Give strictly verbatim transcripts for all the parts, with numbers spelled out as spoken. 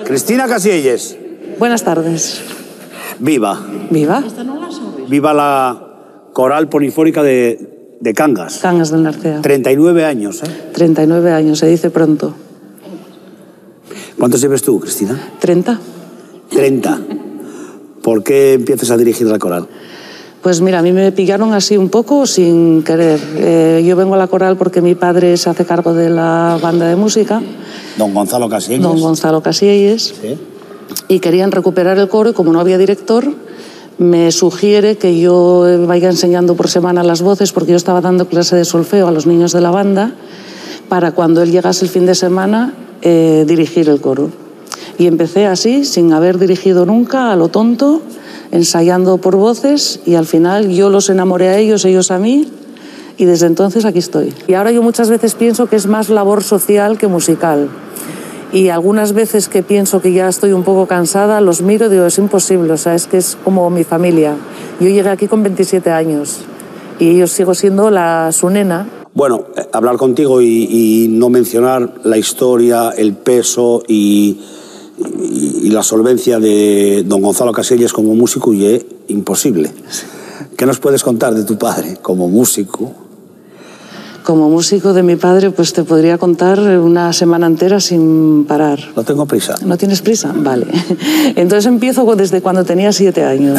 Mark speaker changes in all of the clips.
Speaker 1: Cristina Casielles.
Speaker 2: Buenas tardes.
Speaker 1: Viva.
Speaker 2: Viva.
Speaker 1: Viva la Coral Polifónica de, de Cangas.
Speaker 2: Cangas del Narcea.
Speaker 1: treinta y nueve años, ¿eh?
Speaker 2: treinta y nueve años, se dice pronto.
Speaker 1: ¿Cuántos lleves tú, Cristina?
Speaker 2: treinta.
Speaker 1: treinta. ¿Por qué empiezas a dirigir la coral?
Speaker 2: Pues mira, a mí me pillaron así un poco sin querer. Eh, yo vengo a la coral porque mi padre se hace cargo de la banda de música.
Speaker 1: Don Gonzalo Casielles.
Speaker 2: Don Gonzalo Casielles.
Speaker 1: Sí.
Speaker 2: Y querían recuperar el coro y como no había director, me sugiere que yo vaya enseñando por semana las voces porque yo estaba dando clase de solfeo a los niños de la banda para cuando él llegase el fin de semana eh, dirigir el coro. Y empecé así, sin haber dirigido nunca, a lo tonto, ensayando por voces y al final yo los enamoré a ellos, ellos a mí y desde entonces aquí estoy. Y ahora yo muchas veces pienso que es más labor social que musical. Y algunas veces que pienso que ya estoy un poco cansada, los miro y digo, es imposible, o sea, es que es como mi familia. Yo llegué aquí con veintisiete años y yo sigo siendo la, su nena.
Speaker 1: Bueno, eh, hablar contigo y, y no mencionar la historia, el peso y, y, y la solvencia de don Gonzalo Casielles como músico y es imposible. ¿Qué nos puedes contar de tu padre como músico?
Speaker 2: Como músico de mi padre, pues te podría contar una semana entera sin parar.
Speaker 1: No tengo prisa.
Speaker 2: ¿No tienes prisa? Vale. Entonces empiezo desde cuando tenía siete años.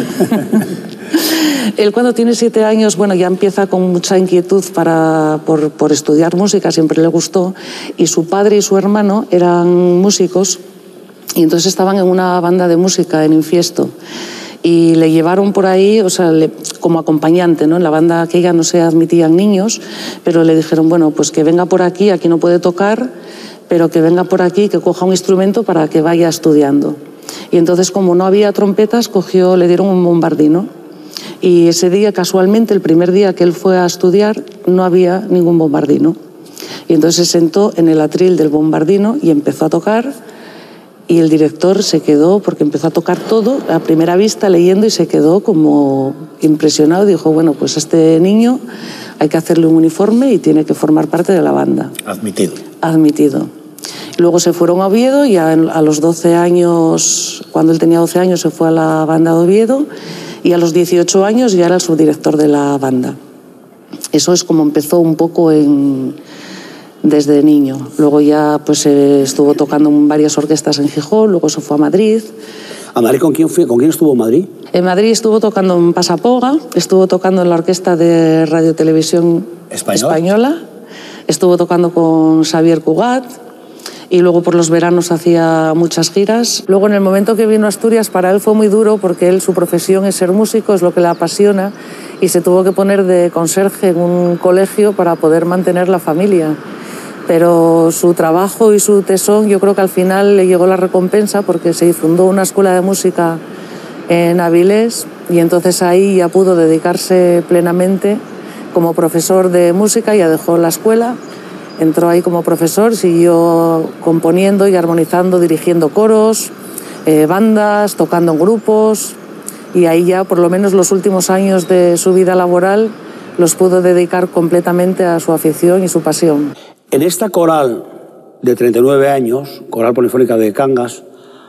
Speaker 2: Él cuando tiene siete años, bueno, ya empieza con mucha inquietud para, por, por estudiar música, siempre le gustó, y su padre y su hermano eran músicos, y entonces estaban en una banda de música en Infiesto. Y le llevaron por ahí, o sea, le, como acompañante, ¿no? En la banda aquella no se admitían niños, pero le dijeron, bueno, pues que venga por aquí, aquí no puede tocar, pero que venga por aquí, que coja un instrumento para que vaya estudiando. Y entonces, como no había trompetas, cogió, le dieron un bombardino. Y ese día, casualmente, el primer día que él fue a estudiar, no había ningún bombardino. Y entonces se sentó en el atril del bombardino y empezó a tocar. Y el director se quedó, porque empezó a tocar todo, a primera vista leyendo, y se quedó como impresionado. Dijo, bueno, pues a este niño hay que hacerle un uniforme y tiene que formar parte de la banda.
Speaker 1: Admitido.
Speaker 2: Admitido. Luego se fueron a Oviedo y a, a los doce años, cuando él tenía doce años, se fue a la banda de Oviedo y a los dieciocho años ya era el subdirector de la banda. Eso es como empezó un poco en... desde niño. Luego ya pues eh, estuvo tocando en varias orquestas en Gijón, luego se fue a Madrid.
Speaker 1: ¿A Madrid con quién, fue? ¿Con quién estuvo en Madrid?
Speaker 2: En Madrid estuvo tocando en Pasapoga, estuvo tocando en la Orquesta de Radio Televisión
Speaker 1: ¿Española?
Speaker 2: Española, estuvo tocando con Xavier Cugat y luego por los veranos hacía muchas giras. Luego en el momento que vino a Asturias para él fue muy duro porque él, su profesión es ser músico, es lo que le apasiona y se tuvo que poner de conserje en un colegio para poder mantener la familia. Pero su trabajo y su tesón, yo creo que al final le llegó la recompensa porque se fundó una escuela de música en Avilés y entonces ahí ya pudo dedicarse plenamente como profesor de música, ya dejó la escuela, entró ahí como profesor, siguió componiendo y armonizando, dirigiendo coros, eh, bandas, tocando en grupos y ahí ya por lo menos los últimos años de su vida laboral los pudo dedicar completamente a su afición y su pasión.
Speaker 1: En esta coral de treinta y nueve años, Coral Polifónica de Cangas,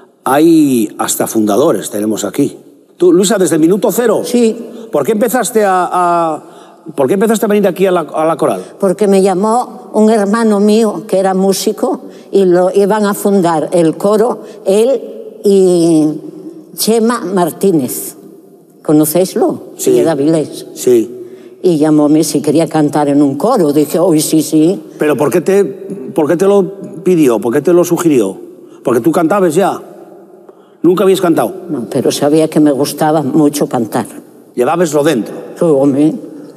Speaker 1: hay hasta fundadores, tenemos aquí. Tú, Luisa, desde el minuto cero.
Speaker 3: Sí.
Speaker 1: ¿Por qué empezaste a, a, ¿por qué empezaste a venir aquí a la, a la coral?
Speaker 3: Porque me llamó un hermano mío que era músico y lo iban a fundar el coro, él y Chema Martínez. ¿Conocéislo?
Speaker 1: Sí.
Speaker 3: De Avilés.
Speaker 1: Sí.
Speaker 3: Y llamóme si quería cantar en un coro. Dije, hoy sí, sí.
Speaker 1: ¿Pero por qué, te, por qué te lo pidió? ¿Por qué te lo sugirió? ¿Porque tú cantabas ya? ¿Nunca habías cantado?
Speaker 3: No, pero sabía que me gustaba mucho cantar.
Speaker 1: Llevabaslo dentro.
Speaker 3: Sí, hombre.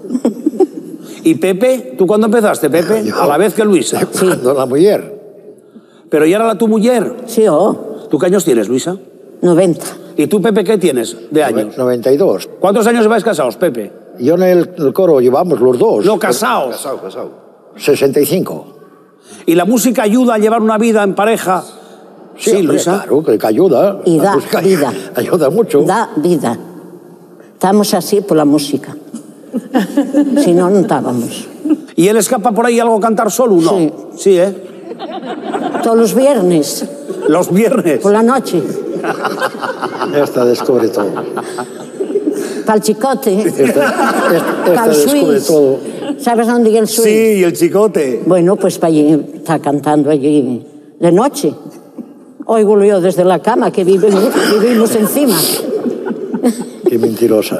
Speaker 1: ¿Y Pepe? ¿Tú cuándo empezaste, Pepe?
Speaker 4: Yo,
Speaker 1: a la vez que Luisa.
Speaker 3: Sí.
Speaker 4: La mujer.
Speaker 1: ¿Pero ya era la tu mujer?
Speaker 3: Sí, oh.
Speaker 1: ¿Tú qué años tienes, Luisa?
Speaker 3: noventa.
Speaker 1: ¿Y tú, Pepe, qué tienes de años?
Speaker 4: noventa y dos.
Speaker 1: ¿Cuántos años lleváis casados, Pepe?
Speaker 4: Yo en el, el coro llevamos los dos.
Speaker 1: No, casados.
Speaker 4: Casado, casado. sesenta y cinco.
Speaker 1: ¿Y la música ayuda a llevar una vida en pareja?
Speaker 4: Sí,
Speaker 1: Sí,
Speaker 4: hombre,
Speaker 1: Luisa.
Speaker 4: claro, que, que ayuda.
Speaker 3: Y
Speaker 4: La
Speaker 3: da
Speaker 4: música
Speaker 3: vida.
Speaker 4: Ayuda mucho.
Speaker 3: Da vida. Estamos así por la música. Si no, no estábamos.
Speaker 1: ¿Y él escapa por ahí algo a cantar solo? No.
Speaker 3: Sí.
Speaker 1: Sí, ¿eh?
Speaker 3: Todos los viernes.
Speaker 1: Los viernes.
Speaker 3: Por la noche.
Speaker 4: Esta descubre todo.
Speaker 3: Para el chicote.
Speaker 4: Esta, esta,
Speaker 3: Para
Speaker 4: esta
Speaker 3: el
Speaker 4: descubre
Speaker 3: Suís.
Speaker 4: todo.
Speaker 3: ¿Sabes dónde es el Suís?
Speaker 1: Sí, y el chicote.
Speaker 3: Bueno, pues para allí, está cantando allí de noche. Oigo yo desde la cama, que vivimos, vivimos encima.
Speaker 4: Qué mentirosa.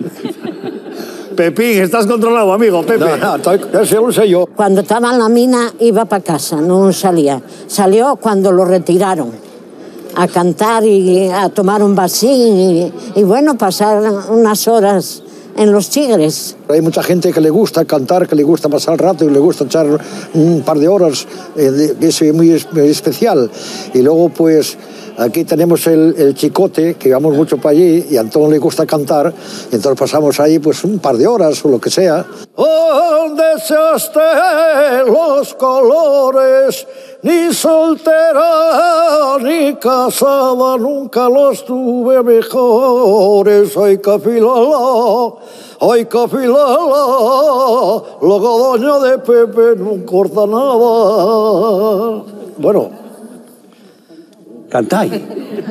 Speaker 1: Pepín, estás controlado, amigo, Pepe.
Speaker 4: No, no, estoy- eso lo sé yo.
Speaker 3: Cuando estaba en la mina iba para casa, no salía. Salió cuando lo retiraron a cantar y a tomar un vasín y, y bueno, pasar unas horas en Los Tigres.
Speaker 4: Hay mucha gente que le gusta cantar, que le gusta pasar el rato y le gusta echar un par de horas, eh, de- que es muy, es- muy especial. Y luego, pues, aquí tenemos el, el chicote, que vamos mucho para allí, y a Antón le gusta cantar, y entonces pasamos ahí, pues, un par de horas o lo que sea. Oh, deseaste los colores, ni soltera ni casada, nunca los tuve mejores. Ay, cafilala, ay, cafilala, la doña de Pepe no corta nada. Bueno,
Speaker 1: Cantáis.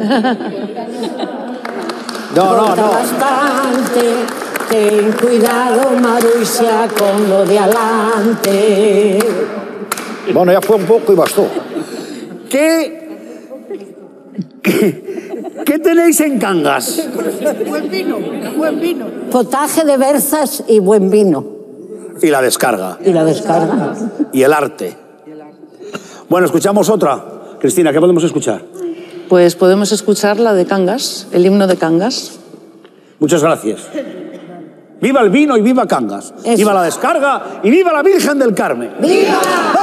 Speaker 4: no, no,
Speaker 3: Corta
Speaker 4: no.
Speaker 3: bastante, ten cuidado, Marusia, con lo de adelante.
Speaker 4: Bueno, ya fue un poco y bastó.
Speaker 1: ¿Qué, qué, qué tenéis en Cangas?
Speaker 3: Potaje de berzas y buen vino.
Speaker 1: Y la descarga.
Speaker 3: Y la descarga.
Speaker 1: Y el arte. Bueno, escuchamos otra. Cristina, ¿qué podemos escuchar?
Speaker 2: Pues podemos escuchar la de Cangas, el himno de Cangas.
Speaker 1: Muchas gracias. Viva el vino y viva Cangas.
Speaker 3: Eso.
Speaker 1: Viva la descarga y viva la Virgen del Carmen.
Speaker 3: ¡Viva!